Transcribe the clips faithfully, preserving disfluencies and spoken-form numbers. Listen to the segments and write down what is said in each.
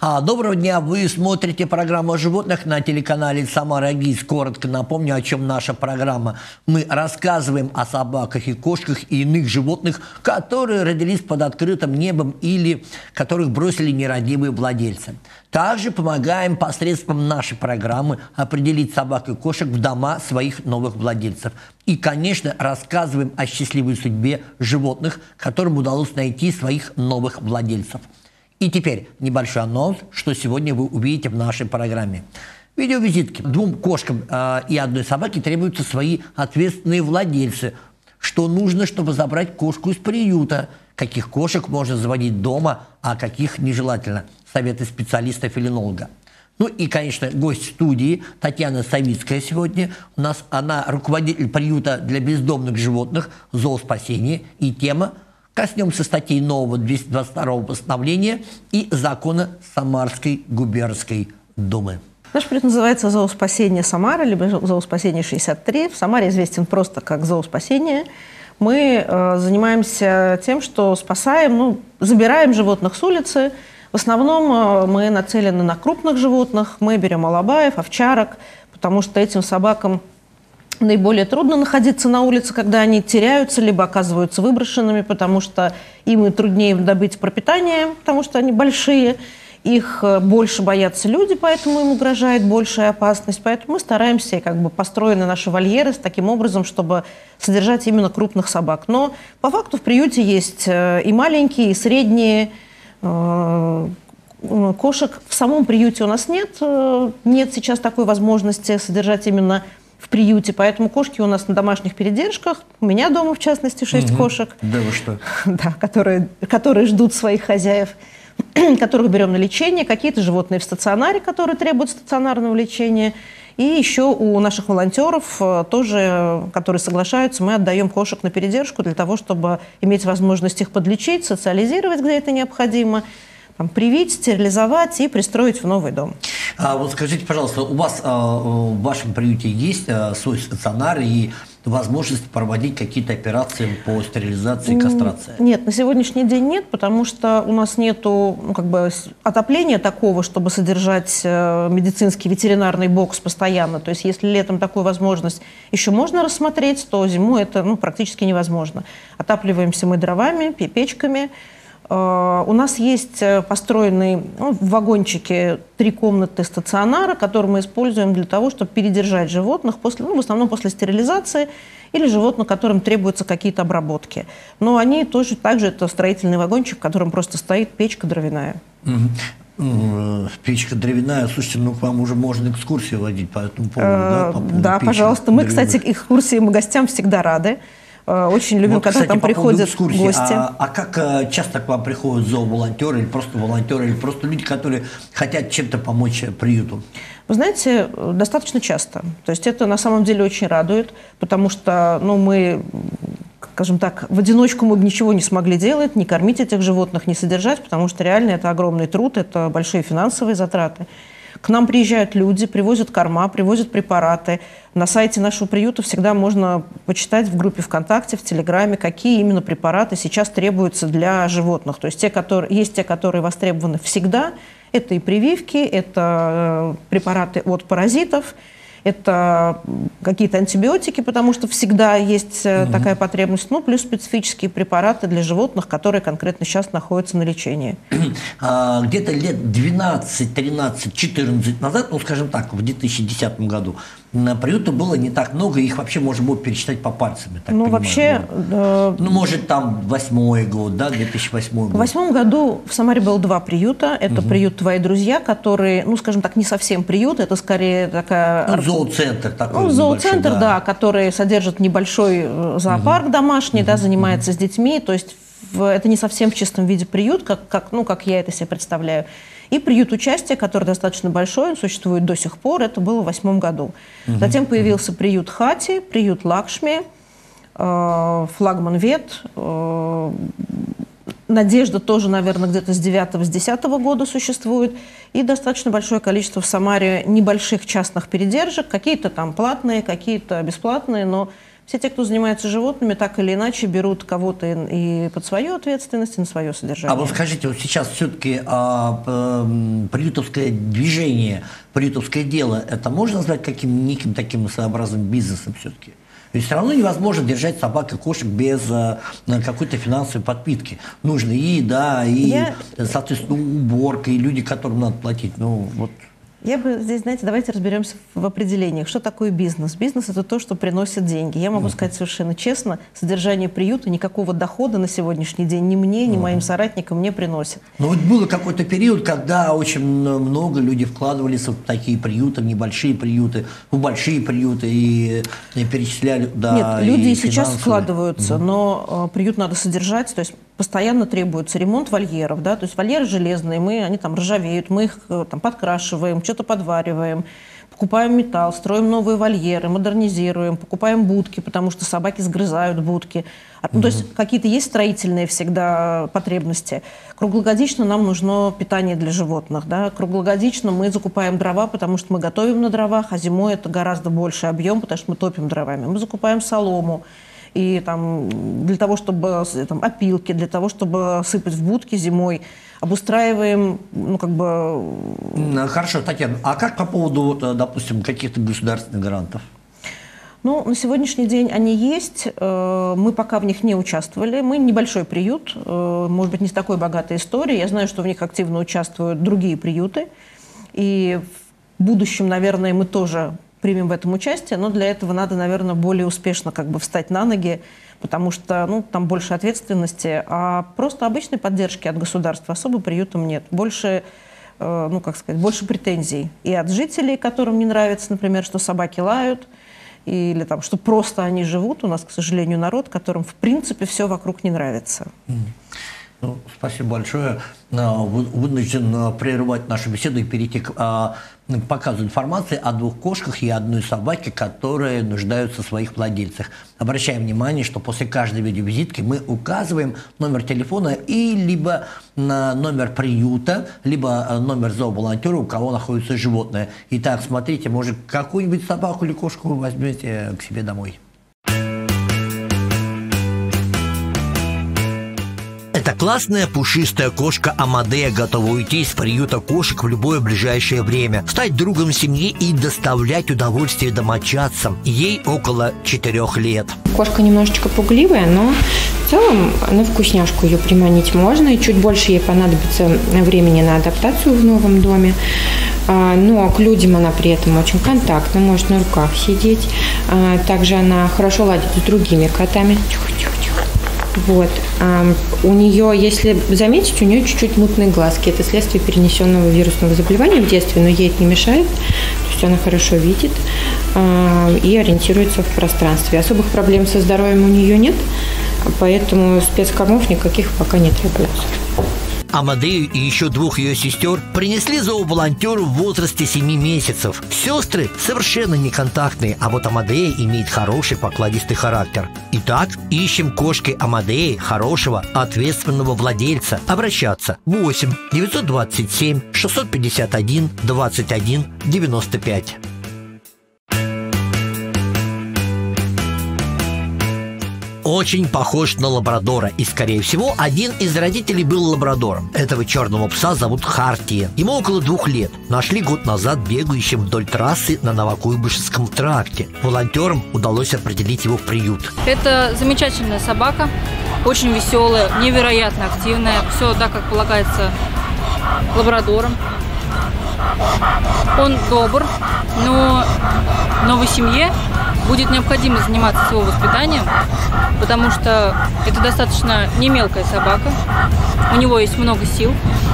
А, доброго дня, вы смотрите программу о животных на телеканале «Самара ГИС». Коротко напомню, о чем наша программа. Мы рассказываем о собаках и кошках и иных животных, которые родились под открытым небом или которых бросили нерадивые владельцы. Также помогаем посредством нашей программы определить собак и кошек в дома своих новых владельцев. И, конечно, рассказываем о счастливой судьбе животных, которым удалось найти своих новых владельцев. И теперь небольшой анонс, что сегодня вы увидите в нашей программе. Видеовизитки. Двум кошкам э, и одной собаке требуются свои ответственные владельцы. Что нужно, чтобы забрать кошку из приюта? Каких кошек можно заводить дома, а каких нежелательно? Советы специалиста-фелинолога. Ну и, конечно, гость студии Татьяна Савицкая сегодня. У нас она руководитель приюта для бездомных животных «Зооспасение». И тема: коснемся статей нового двести двадцать второго постановления и закона Самарской губернской думы. Наш приют называется «Зооспасение Самара», либо «Зооспасение шестьдесят три». В Самаре известен просто как «Зооспасение». Мы э, занимаемся тем, что спасаем, ну, забираем животных с улицы. В основном э, мы нацелены на крупных животных. Мы берем алабаев, овчарок, потому что этим собакам наиболее трудно находиться на улице, когда они теряются, либо оказываются выброшенными, потому что им и труднее добыть пропитание, потому что они большие. Их больше боятся люди, поэтому им угрожает большая опасность. Поэтому мы стараемся, как бы построены наши вольеры таким образом, чтобы содержать именно крупных собак. Но по факту в приюте есть и маленькие, и средние. Кошек в самом приюте у нас нет. Нет сейчас такой возможности содержать именно в приюте, поэтому кошки у нас на домашних передержках. У меня дома, в частности, шесть угу. кошек. Да вы что? Да, которые, которые ждут своих хозяев, которых берем на лечение. Какие-то животные в стационаре, которые требуют стационарного лечения. И еще у наших волонтеров тоже, которые соглашаются, мы отдаем кошек на передержку для того, чтобы иметь возможность их подлечить, социализировать, где это необходимо, там, привить, стерилизовать и пристроить в новый дом. А вот скажите, пожалуйста, у вас а, в вашем приюте есть а, свой стационар и возможность проводить какие-то операции по стерилизации и кастрации? Нет, на сегодняшний день нет, потому что у нас нету, ну, как бы, отопления такого, чтобы содержать э, медицинский ветеринарный бокс постоянно. То есть если летом такую возможность еще можно рассмотреть, то зимой это, ну, практически невозможно. Отапливаемся мы дровами, печками. Uh, у нас есть построенный, ну, в вагончике три комнаты стационара, которые мы используем для того, чтобы передержать животных, после, ну, в основном после стерилизации, или животных, которым требуются какие-то обработки. Но они тоже, также это строительный вагончик, в котором просто стоит печка дровяная. Угу. Печка дровяная. Слушайте, ну к вам уже можно экскурсии водить по этому поводу, uh, да? По поводу да, пожалуйста. Мы, дровяных. Кстати, экскурсии мы гостям всегда рады. Очень любим, вот, когда кстати, там по приходят гости. А, а как часто к вам приходят зооволонтеры, или просто волонтеры, или просто люди, которые хотят чем-то помочь приюту? Вы знаете, достаточно часто. То есть это на самом деле очень радует, потому что, ну, мы, скажем так, в одиночку мы бы ничего не смогли делать, не кормить этих животных, не содержать, потому что реально это огромный труд, это большие финансовые затраты. К нам приезжают люди, привозят корма, привозят препараты. На сайте нашего приюта всегда можно почитать в группе ВКонтакте, в Телеграме, какие именно препараты сейчас требуются для животных. То есть те, которые, есть те, которые востребованы всегда. Это и прививки, это препараты от паразитов, это какие-то антибиотики, потому что всегда есть mm-hmm. такая потребность, ну, плюс специфические препараты для животных, которые конкретно сейчас находятся на лечении. А, где-то лет двенадцать, тринадцать, четырнадцать назад, ну, скажем так, в две тысячи десятом году, на приюта было не так много, их вообще можно было пересчитать по пальцам. Так ну, понимаю, вообще... Да. Ну, может, там восьмой год, да, две тысячи восьмой год. В восьмом году в Самаре было два приюта. Это угу. приют «Твои друзья», который, ну, скажем так, не совсем приют, это скорее такая... Ну, зооцентр такой. Ну, зооцентр, да. да, который содержит небольшой зоопарк угу. домашний, угу. да, занимается угу. с детьми, то есть в, это не совсем в чистом виде приют, как, как, ну, как я это себе представляю. И приют участия, который достаточно большой, он существует до сих пор, это было в восьмом году. Угу. Затем появился приют Хати, приют Лакшми, э, флагман Вет, э, Надежда тоже, наверное, где-то с девятого, с десятого года существует. И достаточно большое количество в Самаре небольших частных передержек, какие-то там платные, какие-то бесплатные, но Все те, кто занимается животными, так или иначе берут кого-то и под свою ответственность, и на свое содержание. А вот скажите, вот сейчас все-таки а, а, приютовское движение, приютовское дело, это можно назвать каким неким таким своеобразным бизнесом все-таки? Ведь все равно невозможно держать собак и кошек без а, какой-то финансовой подпитки. Нужно и еда, и, Я... соответственно, уборка, и люди, которым надо платить. Ну, вот... Я бы здесь, знаете, давайте разберемся в определениях. Что такое бизнес? Бизнес – это то, что приносит деньги. Я могу uh-huh. сказать совершенно честно, содержание приюта никакого дохода на сегодняшний день ни мне, ни uh-huh. моим соратникам не приносит. Но вот был какой-то период, когда очень много людей вкладывались в такие приюты, в небольшие приюты, в большие приюты и, и перечисляли… Да, Нет, люди и сейчас финансовые. вкладываются, uh-huh. но э, приют надо содержать, то есть постоянно требуется ремонт вольеров, да, то есть вольеры железные, мы, они там ржавеют, мы их там подкрашиваем, что-то подвариваем, покупаем металл, строим новые вольеры, модернизируем, покупаем будки, потому что собаки сгрызают будки. Ну, то есть какие-то есть строительные всегда потребности. Круглогодично нам нужно питание для животных, да, круглогодично мы закупаем дрова, потому что мы готовим на дровах, а зимой это гораздо больше объем, потому что мы топим дровами. Мы закупаем солому. И там, для того, чтобы там, опилки, для того, чтобы сыпать в будки зимой, обустраиваем, ну, как бы… Хорошо, Татьяна, а как по поводу, допустим, каких-то государственных грантов? Ну, на сегодняшний день они есть, мы пока в них не участвовали. Мы небольшой приют, может быть, не с такой богатой историей. Я знаю, что в них активно участвуют другие приюты. И в будущем, наверное, мы тоже примем в этом участие, но для этого надо, наверное, более успешно как бы встать на ноги, потому что ну, там больше ответственности, а просто обычной поддержки от государства особо приютам нет. Больше, э, ну, как сказать, больше претензий и от жителей, которым не нравится, например, что собаки лают, или там, что просто они живут. У нас, к сожалению, народ, которым, в принципе, все вокруг не нравится. Ну, спасибо большое. Вынужден прерывать нашу беседу и перейти к показу информации о двух кошках и одной собаке, которые нуждаются в своих владельцах. Обращаем внимание, что после каждой видеовизитки мы указываем номер телефона и либо номер приюта, либо номер зооволонтера, у кого находится животное. Итак, смотрите, может, какую-нибудь собаку или кошку вы возьмете к себе домой. Эта классная пушистая кошка Амадея готова уйти из приюта кошек в любое ближайшее время, стать другом семьи и доставлять удовольствие домочадцам. Ей около четырех лет. Кошка немножечко пугливая, но в целом на вкусняшку ее приманить можно. И чуть больше ей понадобится времени на адаптацию в новом доме. Но к людям она при этом очень контактна, может на руках сидеть. Также она хорошо ладит с другими котами. Вот. А у нее, если заметить, у нее чуть-чуть мутные глазки. Это следствие перенесенного вирусного заболевания в детстве, но ей это не мешает. То есть она хорошо видит а, и ориентируется в пространстве. Особых проблем со здоровьем у нее нет, поэтому спецкормов никаких пока не требуется. Амадею и еще двух ее сестер принесли зооволонтеру в возрасте семи месяцев. Сестры совершенно неконтактные, а вот Амадея имеет хороший покладистый характер. Итак, ищем кошки Амадеи хорошего, ответственного владельца. Обращаться восемь девятьсот двадцать семь шестьсот пятьдесят один двадцать один девяносто пять. Очень похож на лабрадора, и, скорее всего, один из родителей был лабрадором. Этого черного пса зовут Хартия. Ему около двух лет. Нашли год назад бегающим вдоль трассы на Новокуйбышевском тракте. Волонтерам удалось определить его в приют. Это замечательная собака, очень веселая, невероятно активная. Все так, как полагается лабрадорам. Он добр, но в новой семье будет необходимо заниматься его воспитанием, потому что это достаточно не мелкая собака, у него есть много сил,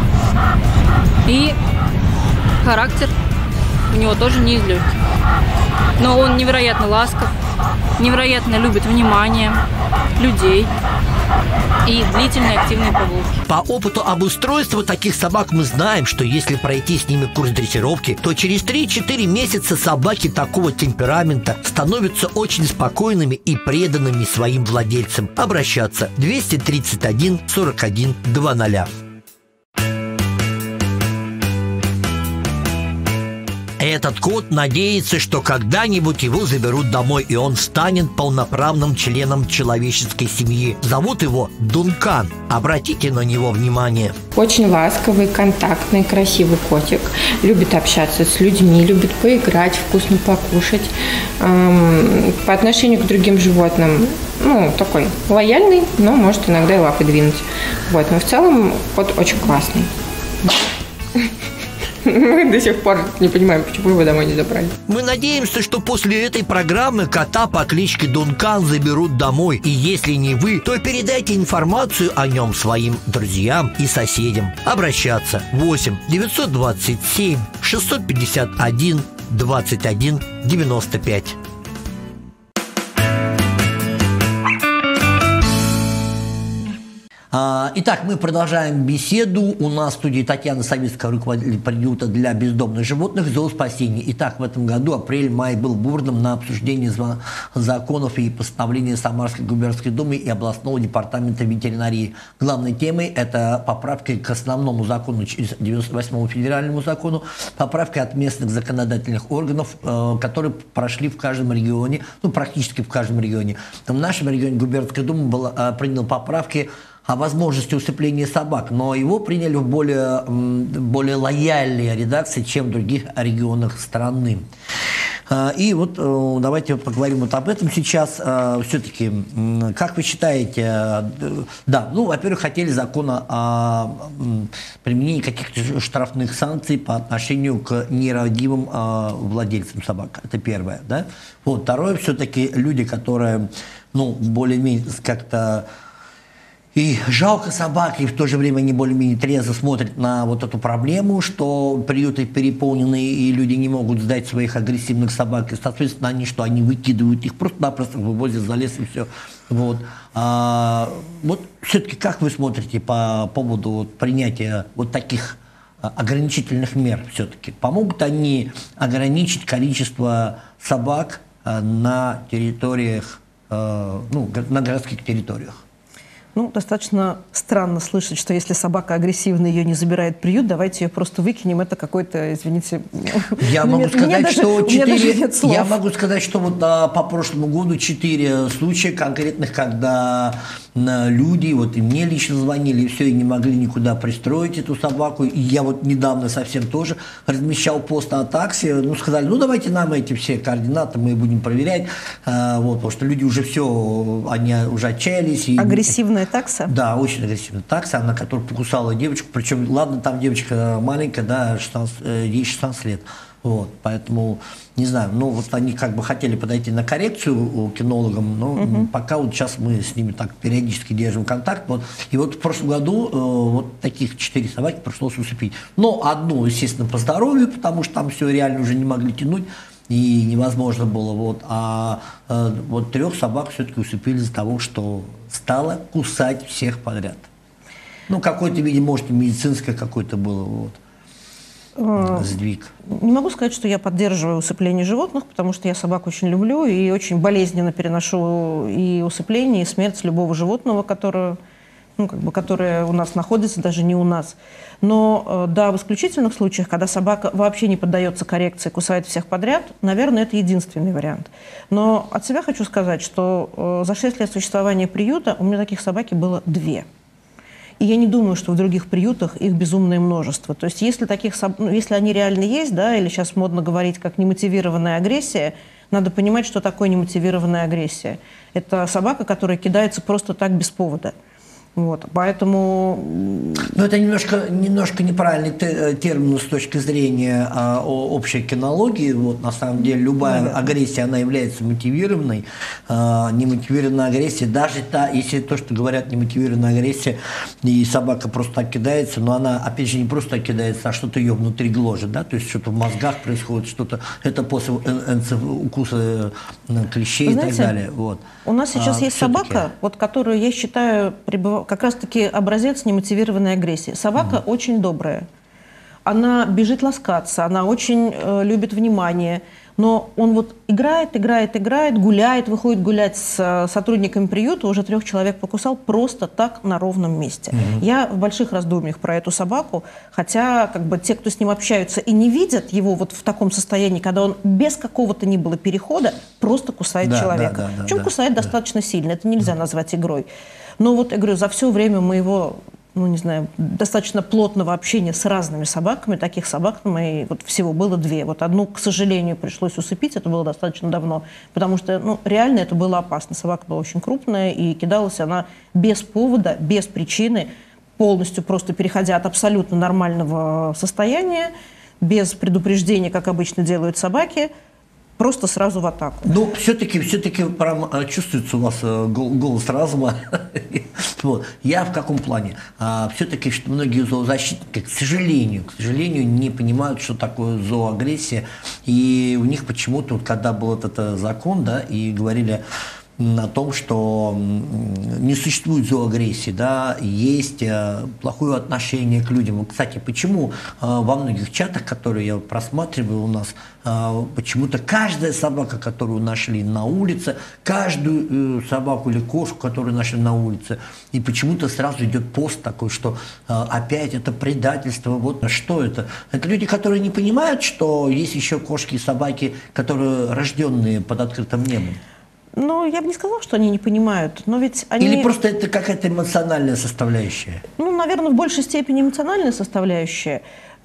и характер у него тоже не из легких. Но он невероятно ласков, невероятно любит внимание людей и длительные активные прогулки. По опыту обустройства таких собак мы знаем, что если пройти с ними курс дрессировки, то через три-четыре месяца собаки такого темперамента становятся очень спокойными и преданными своим владельцам. Обращаться двести тридцать один сорок один двадцать. Этот кот надеется, что когда-нибудь его заберут домой, и он станет полноправным членом человеческой семьи. Зовут его Дункан. Обратите на него внимание. Очень ласковый, контактный, красивый котик. Любит общаться с людьми, любит поиграть, вкусно покушать. Эм, по отношению к другим животным, ну, такой лояльный, но может иногда и лапы двинуть. Вот. Но в целом кот очень классный. Мы до сих пор не понимаем, почему его домой не забрали. Мы надеемся, что после этой программы кота по кличке Дункан заберут домой. И если не вы, то передайте информацию о нем своим друзьям и соседям. Обращаться восемь девятьсот двадцать семь шестьсот пятьдесят один двадцать один девяносто пять. Итак, мы продолжаем беседу. У нас в студии Татьяна Савицкая, руководитель приюта для бездомных животных «Зооспасение». Итак, в этом году апрель-май был бурным на обсуждение законов и постановления Самарской губернской думы и областного департамента ветеринарии. Главной темой это поправки к основному закону, девяносто восьмому федеральному закону, поправки от местных законодательных органов, которые прошли в каждом регионе, ну практически в каждом регионе. В нашем регионе губернская дума была, приняла поправки о возможности усыпления собак, но его приняли в более, более лояльной редакции, чем в других регионах страны. И вот давайте поговорим вот об этом сейчас. Все-таки, как вы считаете, да, ну, во-первых, хотели закона о применении каких-то штрафных санкций по отношению к нерадивым владельцам собак. Это первое, да? Вот, второе, все-таки люди, которые, ну, более-менее как-то и жалко собак, и в то же время они более-менее трезво смотрят на вот эту проблему, что приюты переполнены, и люди не могут сдать своих агрессивных собак. И, соответственно, они что? Они выкидывают их, просто-напросто вывозят за лес и все. Вот, а, вот все-таки как вы смотрите по поводу вот, принятия вот таких ограничительных мер все-таки? Помогут они ограничить количество собак на территориях, ну, на городских территориях? Ну, достаточно странно слышать, что если собака агрессивна, ее не забирает приют, давайте ее просто выкинем. Это какой-то, извините... Я могу сказать, даже, что четыре... Я могу сказать, что вот а, по прошлому году четыре случая конкретных, когда а, люди, вот и мне лично звонили, и все, и не могли никуда пристроить эту собаку. И я вот недавно совсем тоже размещал пост о таксе. Ну, сказали, ну, давайте нам эти все координаты, мы будем проверять. А, вот, потому что люди уже все, они уже отчаялись. И... Агрессивная такса? Да, очень агрессивная такса, она, которая покусала девочку, причем, ладно, там девочка маленькая, да, шестнадцать, ей шестнадцать лет, вот, поэтому, не знаю, ну, вот они как бы хотели подойти на коррекцию к кинологам, но угу. пока вот сейчас мы с ними так периодически держим контакт, вот, и вот в прошлом году э, вот таких четыре собаки пришлось усыпить, но одну, естественно, по здоровью, потому что там все реально уже не могли тянуть, и невозможно было, вот, а э, вот трех собак все-таки усыпили из-за того, что стала кусать всех подряд. Ну, какой-то, видимо, может, медицинское какое-то было, вот, а, сдвиг. Не могу сказать, что я поддерживаю усыпление животных, потому что я собак очень люблю и очень болезненно переношу и усыпление, и смерть любого животного, которое, ну, как бы, которое у нас находится, даже не у нас. Но, да, в исключительных случаях, когда собака вообще не поддается коррекции, кусает всех подряд, наверное, это единственный вариант. Но от себя хочу сказать, что за шесть лет существования приюта у меня таких собаки было две. И я не думаю, что в других приютах их безумное множество. То есть если, таких, ну, если они реально есть, да, или сейчас модно говорить как немотивированная агрессия, надо понимать, что такое немотивированная агрессия. Это собака, которая кидается просто так без повода. Вот, поэтому... Но это немножко, немножко неправильный термин с точки зрения а, общей кинологии. Вот, на самом деле любая ну, да. агрессия, она является мотивированной. А, немотивированная агрессия, даже та, если то, что говорят немотивированная агрессия, и собака просто так кидается, но она, опять же, не просто так кидается, а что-то ее внутри гложет, да, то есть что-то в мозгах происходит, что-то, это после укуса клещей и так далее. Вот. У нас сейчас а, есть собака, вот, которую я считаю пребыв... как раз-таки образец немотивированной агрессии. Собака mm-hmm. очень добрая. Она бежит ласкаться, она очень э, любит внимание. Но он вот играет, играет, играет, гуляет, выходит гулять с сотрудниками приюта, уже трех человек покусал просто так на ровном месте. Угу. Я в больших раздумьях про эту собаку, хотя как бы те, кто с ним общаются и не видят его вот в таком состоянии, когда он без какого-то ни было перехода просто кусает да, человека. Да, да, Причем да, кусает да. достаточно сильно, это нельзя да. назвать игрой. Но вот, я говорю, за все время моего, ну, не знаю, достаточно плотного общения с разными собаками, таких собак моей вот всего было две. Вот одну, к сожалению, пришлось усыпить, это было достаточно давно, потому что, ну, реально это было опасно. Собака была очень крупная, и кидалась она без повода, без причины, полностью просто переходя от абсолютно нормального состояния, без предупреждения, как обычно делают собаки, просто сразу в атаку. Ну, все-таки, все-таки прям чувствуется у вас голос разума. Вот. Я в каком плане? А, все-таки, что многие зоозащитники, к сожалению, к сожалению, не понимают, что такое зооагрессия. И у них почему-то, вот, когда был этот закон, да, и говорили о том, что не существует зооагрессии, да, есть плохое отношение к людям. Кстати, почему во многих чатах, которые я просматриваю у нас, почему-то каждая собака, которую нашли на улице, каждую собаку или кошку, которую нашли на улице, и почему-то сразу идет пост такой, что опять это предательство, вот что это? Это люди, которые не понимают, что есть еще кошки и собаки, которые рожденные под открытым небом. Ну, я бы не сказала, что они не понимают, но ведь они... Или просто это какая-то эмоциональная составляющая? Ну, наверное, в большей степени эмоциональная составляющая.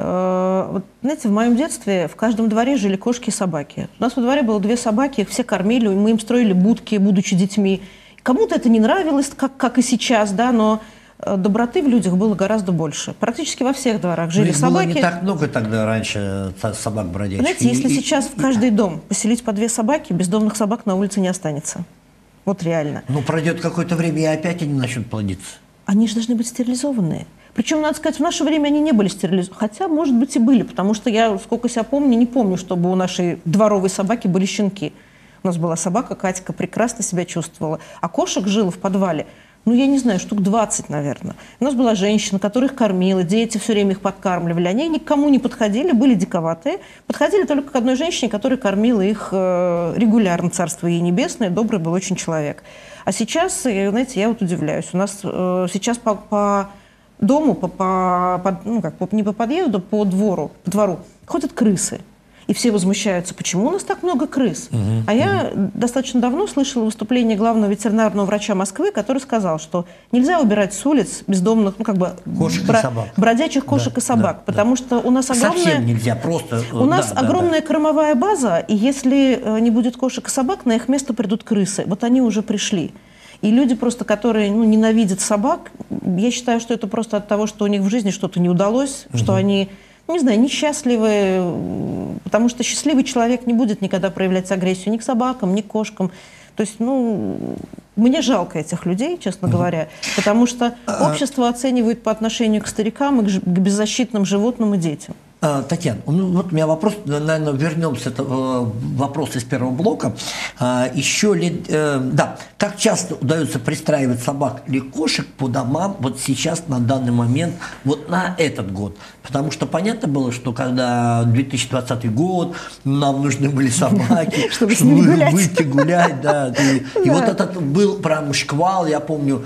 Вот, знаете, в моем детстве в каждом дворе жили кошки и собаки. У нас во дворе было две собаки, их все кормили, мы им строили будки, будучи детьми. Кому-то это не нравилось, как, как и сейчас, да, но доброты в людях было гораздо больше. Практически во всех дворах жили их собаки. Было не так много тогда раньше собак бродячих. Знаете, если и, сейчас и, в каждый и... дом поселить по две собаки, бездомных собак на улице не останется. Вот реально. Ну, пройдет какое-то время, и опять они начнут плодиться. Они же должны быть стерилизованные. Причем, надо сказать, в наше время они не были стерилизованы. Хотя, может быть, и были, потому что я, сколько себя помню, не помню, чтобы у нашей дворовой собаки были щенки. У нас была собака, Катька, прекрасно себя чувствовала. А кошек жило в подвале, ну, я не знаю, штук двадцать, наверное. У нас была женщина, которая их кормила, дети все время их подкармливали. Они никому не подходили, были диковатые. Подходили только к одной женщине, которая кормила их э, регулярно, царство ей небесное, добрый был очень человек. А сейчас, знаете, я вот удивляюсь, у нас э, сейчас по, по дому, по, по, по, ну, как, по, не по подъезду, по двору, по двору ходят крысы. И все возмущаются, почему у нас так много крыс. Угу, а угу. я достаточно давно слышала выступление главного ветеринарного врача Москвы, который сказал, что нельзя убирать с улиц бездомных, ну как бы кошек бро- и собак. бродячих кошек да, и собак, да, потому да. что у нас огромная... Совсем нельзя, просто... У нас да, огромная да, кормовая база, и если не будет кошек и собак, на их место придут крысы. Вот они уже пришли. И люди просто, которые ну, ненавидят собак, я считаю, что это просто от того, что у них в жизни что-то не удалось, угу. что они... не знаю, несчастливые, потому что счастливый человек не будет никогда проявлять агрессию ни к собакам, ни к кошкам. То есть, ну, мне жалко этих людей, честно говоря, потому что общество оценивает по отношению к старикам и к беззащитным животным и детям. Татьяна, ну вот у меня вопрос, наверное, вернемся к вопросу из первого блока. Еще ли, да, как часто удается пристраивать собак или кошек по домам вот сейчас, на данный момент, вот на этот год? Потому что понятно было, что когда две тысячи двадцатый год, нам нужны были собаки, чтобы выйти гулять, да. И вот этот был прям шквал, я помню,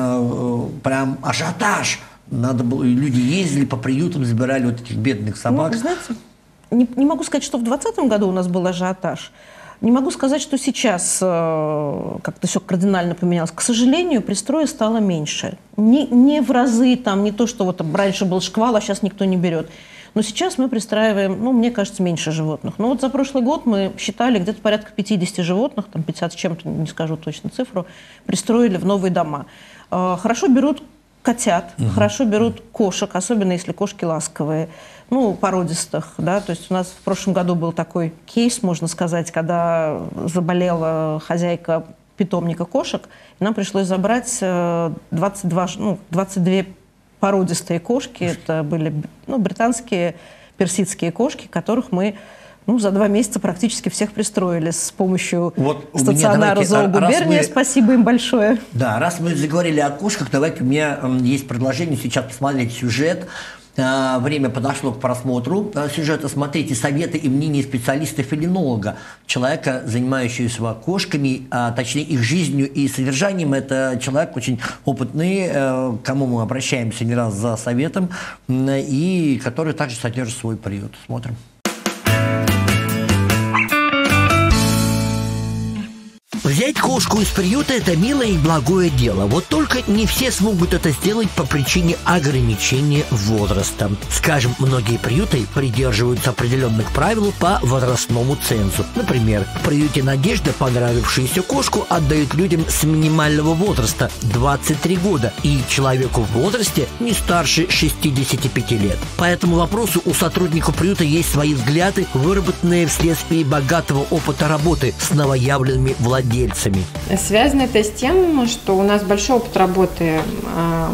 прям ажиотаж. Надо было, люди ездили по приютам, забирали вот этих бедных собак. Ну, знаете, не, не могу сказать, что в двадцатом году у нас был ажиотаж. Не могу сказать, что сейчас э, как-то все кардинально поменялось. К сожалению, пристроя стало меньше. Не, не в разы, там, не то, что вот раньше был шквал, а сейчас никто не берет. Но сейчас мы пристраиваем, ну, мне кажется, меньше животных. Но вот за прошлый год мы считали где-то порядка пятьдесят животных, там пятьдесят с чем-то, не скажу точно цифру, пристроили в новые дома. Э, хорошо берут котят, угу. хорошо берут кошек, особенно если кошки ласковые, ну, породистых, да, то есть у нас в прошлом году был такой кейс, можно сказать, когда заболела хозяйка питомника кошек, и нам пришлось забрать двадцать два, ну, двадцать две породистые кошки, это были, ну, британские персидские кошки, которых мы ну, за два месяца практически всех пристроили с помощью вот стационара зоогуберния. Спасибо им большое. Да, раз мы заговорили о кошках, давайте у меня есть предложение сейчас посмотреть сюжет время подошло к просмотру сюжета. Смотрите советы и мнения специалиста-фелинолога, человека, занимающегося кошками, а точнее их жизнью и содержанием. Это человек очень опытный, к кому мы обращаемся не раз за советом, и который также содержит свой приют. Смотрим. Взять кошку из приюта – это милое и благое дело. Вот только не все смогут это сделать по причине ограничения возраста. Скажем, многие приюты придерживаются определенных правил по возрастному цензу. Например, в приюте «Надежда» понравившуюся кошку отдают людям с минимального возраста – двадцать три года, и человеку в возрасте не старше шестидесяти пяти лет. По этому вопросу у сотрудников приюта есть свои взгляды, выработанные вследствие богатого опыта работы с новоявленными владельцами. Связано это с тем, что у нас большой опыт работы э,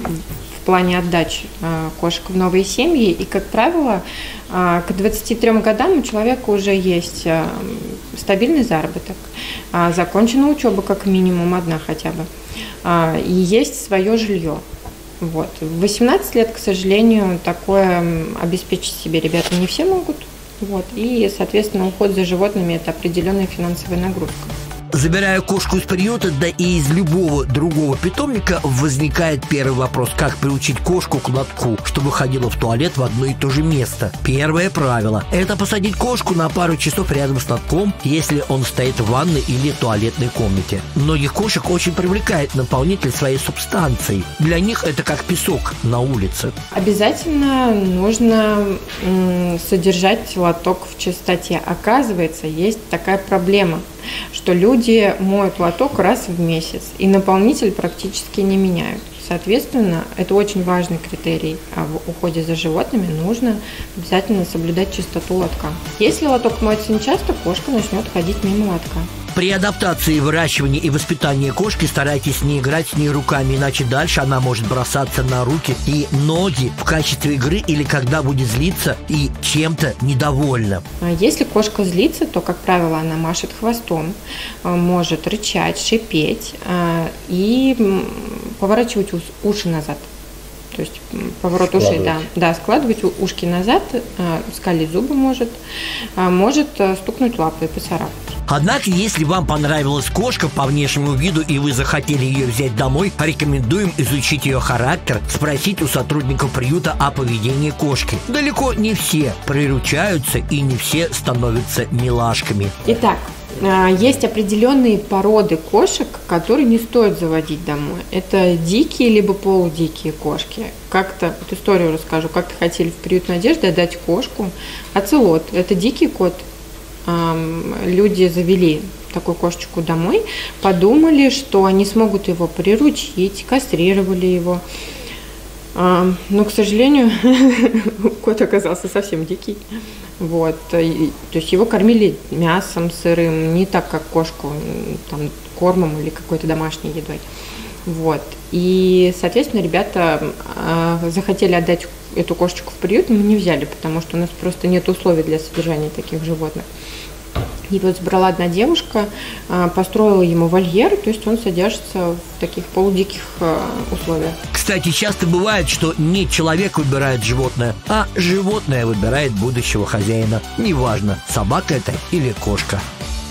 в плане отдач э, кошек в новые семьи, и, как правило, э, к двадцати трём годам у человека уже есть э, стабильный заработок, э, закончена учеба как минимум одна хотя бы, э, и есть свое жилье. Вот. В восемнадцать лет, к сожалению, такое обеспечить себе ребята не все могут. Вот. И, соответственно, уход за животными – это определенная финансовая нагрузка. Забирая кошку из приюта, да и из любого другого питомника, возникает первый вопрос: как приучить кошку к лотку, чтобы ходила в туалет в одно и то же место. Первое правило – это посадить кошку на пару часов рядом с лотком, если он стоит в ванной или туалетной комнате. Многих кошек очень привлекает наполнитель своей субстанцией. Для них это как песок на улице. Обязательно нужно м, содержать лоток в чистоте. Оказывается, есть такая проблема, что люди моют лоток раз в месяц, и наполнитель практически не меняют. Соответственно, это очень важный критерий. А в уходе за животными нужно обязательно соблюдать чистоту лотка. Если лоток моется нечасто, кошка начнет ходить мимо лотка. При адаптации, выращивании и воспитании кошки старайтесь не играть с ней руками, иначе дальше она может бросаться на руки и ноги в качестве игры или когда будет злиться и чем-то недовольна. Если кошка злится, то, как правило, она машет хвостом, может рычать, шипеть и поворачивать уши назад. То есть поворот ушей, да, да, складывать ушки назад, скалить зубы может, может стукнуть лапой и поцарапать. Однако, если вам понравилась кошка по внешнему виду и вы захотели ее взять домой, рекомендуем изучить ее характер, спросить у сотрудников приюта о поведении кошки. Далеко не все приручаются и не все становятся милашками. Итак, есть определенные породы кошек, которые не стоит заводить домой. Это дикие либо полудикие кошки. Как-то, вот историю расскажу, как-то хотели в приют «Надежды» отдать кошку. Оцелот – это дикий кот. Люди завели такую кошечку домой, подумали, что они смогут его приручить, кастрировали его. Но, к сожалению, кот оказался совсем дикий. Вот. И, то есть его кормили мясом сырым, не так, как кошку, там, кормом или какой-то домашней едой. Вот. И, соответственно, ребята э, захотели отдать эту кошечку в приют, но мы не взяли, потому что у нас просто нет условий для содержания таких животных. И вот сбрала одна девушка, э, построила ему вольер, то есть он содержится в таких полудиких э, условиях. Кстати, часто бывает, что не человек выбирает животное, а животное выбирает будущего хозяина. Неважно, собака это или кошка.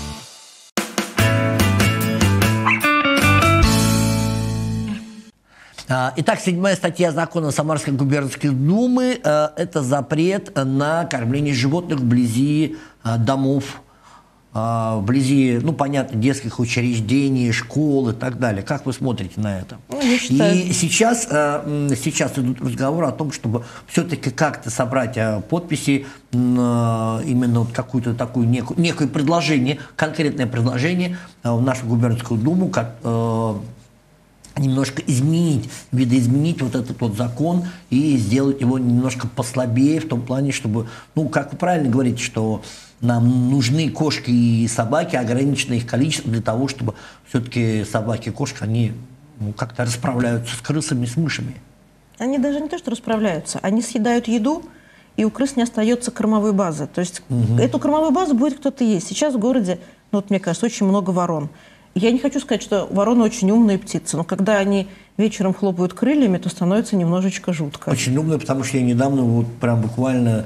Итак, седьмая статья закона Самарской губернской думы – это запрет на кормление животных вблизи домов, вблизи, ну, понятно, детских учреждений, школ и так далее. Как вы смотрите на это? Ну, я считаю... И сейчас, сейчас идут разговоры о том, чтобы все-таки как-то собрать подписи, именно вот какую-то такую некую, некое предложение, конкретное предложение в нашу губернскую думу, как немножко изменить, видоизменить вот этот вот закон и сделать его немножко послабее в том плане, чтобы, ну, как вы правильно говорите, что нам нужны кошки и собаки, ограниченное их количество для того, чтобы все-таки собаки и кошки, они, ну, как-то расправляются с крысами, с мышами. Они даже не то, что расправляются, они съедают еду, и у крыс не остается кормовой базы. То есть угу. эту кормовую базу будет кто-то есть. Сейчас в городе, ну, вот, мне кажется, очень много ворон. Я не хочу сказать, что вороны очень умные птицы, но когда они вечером хлопают крыльями, то становится немножечко жутко. Очень умные, потому что я недавно вот прям буквально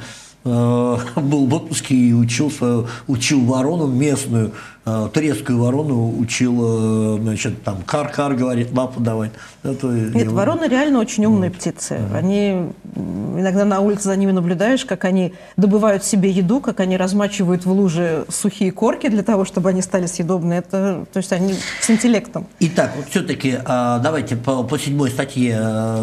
э, был в отпуске и учился, учил ворону местную, э, турецкую ворону, учил, э, значит, там, кар-кар, говорит, лапу давай. Это, Нет, я... вороны реально очень умные птицы. Uh-huh. Они, иногда на улице за ними наблюдаешь, как они добывают себе еду, как они размачивают в луже сухие корки для того, чтобы они стали съедобны. Это, то есть они с интеллектом. Итак, вот все-таки давайте по, по седьмой статье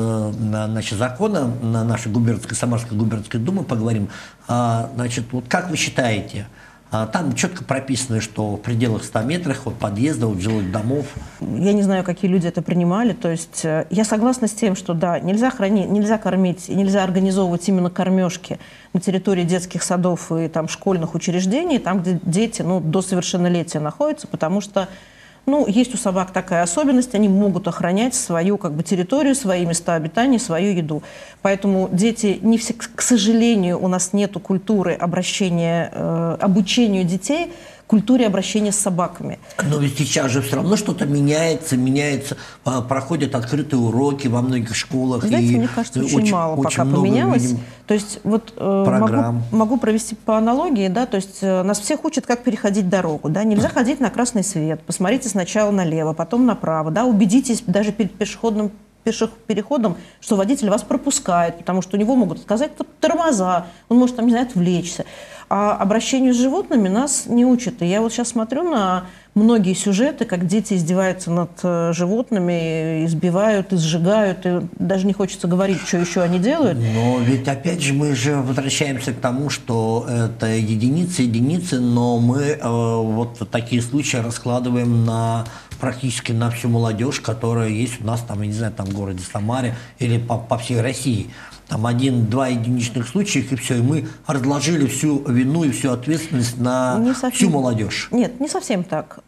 значит, закона на нашей губернской, Самарской губернской думы поговорим. Значит, вот как вы считаете, там четко прописано, что в пределах ста метров от подъезда, от жилых домов. Я не знаю, какие люди это принимали. То есть я согласна с тем, что да, нельзя хранить, нельзя кормить, нельзя организовывать именно кормежки на территории детских садов и там, школьных учреждений, там, где дети ну, до совершеннолетия находятся, потому что ну, есть у собак такая особенность, они могут охранять свою как бы, территорию, свои места обитания, свою еду. Поэтому дети, не все, к сожалению, у нас нет культуры обращения, э, обучению детей культуре обращения с собаками. Но ведь сейчас же все равно что-то меняется, меняется, проходят открытые уроки во многих школах. Знаете, и мне кажется, очень, очень мало очень пока много, поменялось. видим, то есть вот э, могу, могу провести по аналогии, да, то есть э, нас всех учат, как переходить дорогу, да, нельзя ходить на красный свет, посмотрите сначала налево, потом направо, да, убедитесь даже перед пешеходным переходом, что водитель вас пропускает, потому что у него могут сказать тормоза, он может, там, не знаю, отвлечься. А обращению с животными нас не учат. И я вот сейчас смотрю на многие сюжеты, как дети издеваются над животными, избивают, изжигают, и даже не хочется говорить, что еще они делают. Но ведь опять же мы же возвращаемся к тому, что это единицы, единицы, но мы э, вот такие случаи раскладываем на практически на всю молодежь, которая есть у нас там, я не знаю, там в городе Самаре или по, по всей России. Там один-два единичных случаев, и все, и мы разложили всю вину и всю ответственность на совсем, всю молодежь. Нет, не совсем так,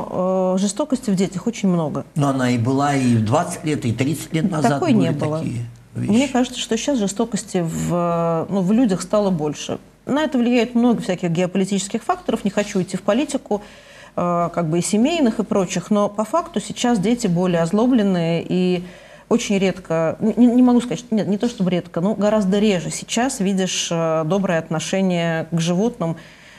но э, жестокости в детях очень много. Но она и была и двадцать лет, и тридцать лет назад. Такой были не было. Такие вещи. Мне кажется, что сейчас жестокости в, ну, в людях стало больше. На это влияет много всяких геополитических факторов, не хочу идти в политику, э, как бы и семейных, и прочих, но по факту сейчас дети более озлобленные и очень редко, не, не могу сказать, что нет, не то чтобы редко, но гораздо реже сейчас видишь э, доброе отношение к животным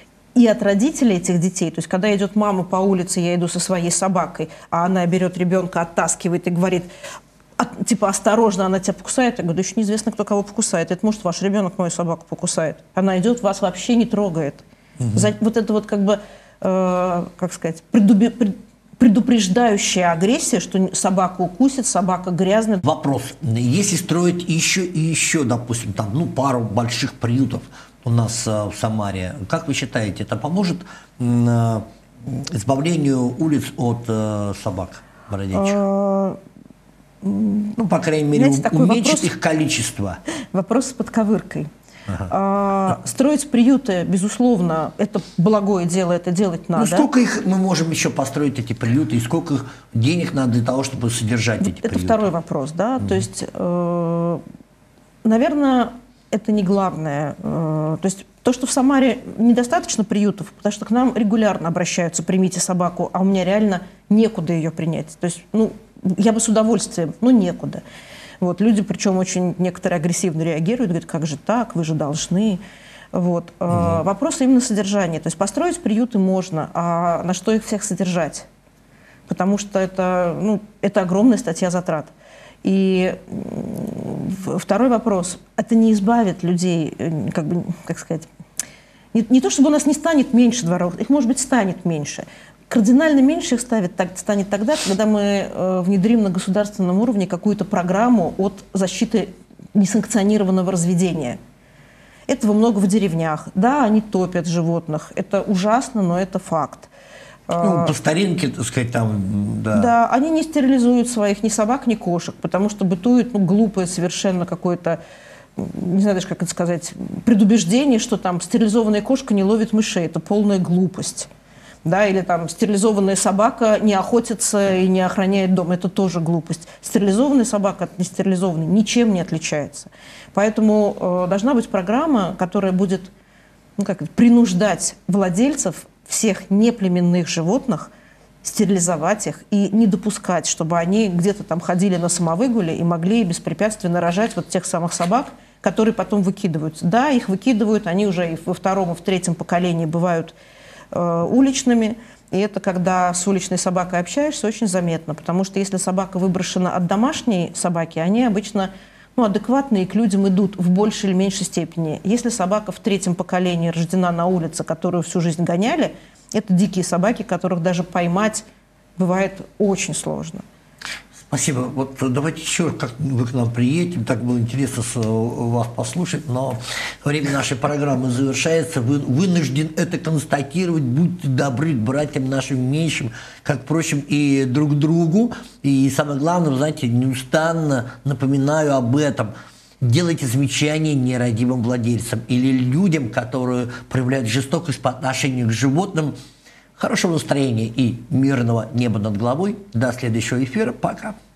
и от родителей этих детей. То есть, когда идет мама по улице, я иду со своей собакой, а она берет ребенка, оттаскивает и говорит, от, типа, осторожно, она тебя покусает. Я говорю, да еще неизвестно, кто кого покусает. Это может, ваш ребенок мою собаку покусает. Она идет, вас вообще не трогает. Угу. За, вот это вот как бы, э, как сказать, предуби, пред, предупреждающая агрессия, что собака укусит, собака грязная. Вопрос. Если строить еще и еще, допустим, там, ну, пару больших приютов у нас э, в Самаре, как вы считаете, это поможет э, избавлению улиц от э, собак бродячих? Ну, по крайней мере, знаете, уменьшить вопрос, их количество. Вопрос с подковыркой. Ага. А, строить приюты, безусловно, это благое дело, это делать надо. Ну, сколько их мы можем еще построить, эти приюты, и сколько их денег надо для того, чтобы содержать эти это приюты? Это второй вопрос, да. Mm. То есть, э, наверное, это не главное. Э, то есть, то, что в Самаре недостаточно приютов, потому что к нам регулярно обращаются, примите собаку, а у меня реально некуда ее принять. То есть, ну, я бы с удовольствием, но некуда. Вот, люди, причем очень некоторые агрессивно реагируют, говорят, как же так, вы же должны. Вот. Угу. Э, вопрос именно содержания. То есть построить приюты можно, а на что их всех содержать? Потому что это, ну, это огромная статья затрат. И второй вопрос. Это не избавит людей, как бы, как сказать, не, не то чтобы у нас не станет меньше дворов, их, может быть, станет меньше. Кардинально меньше их ставит, так, станет тогда, когда мы э, внедрим на государственном уровне какую-то программу от защиты несанкционированного разведения. Этого много в деревнях. Да, они топят животных. Это ужасно, но это факт. Ну, по старинке, так сказать, там, да. Да, они не стерилизуют своих ни собак, ни кошек, потому что бытует, ну, глупое совершенно какое-то, не знаю даже, как это сказать, предубеждение, что там стерилизованная кошка не ловит мышей. Это полная глупость. Да, или там стерилизованная собака не охотится и не охраняет дом. Это тоже глупость. Стерилизованная собака от нестерилизованной ничем не отличается. Поэтому э, должна быть программа, которая будет, ну, как, принуждать владельцев всех неплеменных животных стерилизовать их и не допускать, чтобы они где-то там ходили на самовыгуле и могли беспрепятственно рожать вот тех самых собак, которые потом выкидываются. Да, их выкидывают, они уже и во втором, и в третьем поколении бывают э, уличными. И это, когда с уличной собакой общаешься, очень заметно. Потому что если собака выброшена от домашней собаки, они обычно ну, адекватные к людям идут в большей или меньшей степени. Если собака в третьем поколении рождена на улице, которую всю жизнь гоняли, это дикие собаки, которых даже поймать бывает очень сложно. Спасибо. Вот давайте еще как вы к нам приедете. Так было интересно вас послушать, но время нашей программы завершается. Вы вынужден это констатировать. Будьте добры к братьям нашим меньшим, как, впрочем, и друг другу. И самое главное, знаете, неустанно напоминаю об этом. Делайте замечания нерадивым владельцам или людям, которые проявляют жестокость по отношению к животным. Хорошего настроения и мирного неба над головой. До следующего эфира. Пока.